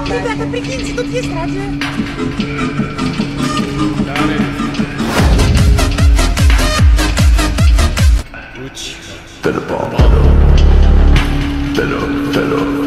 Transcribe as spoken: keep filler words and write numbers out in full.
Ребята, прикиньте, тут есть радио. Better ball, better, better, better.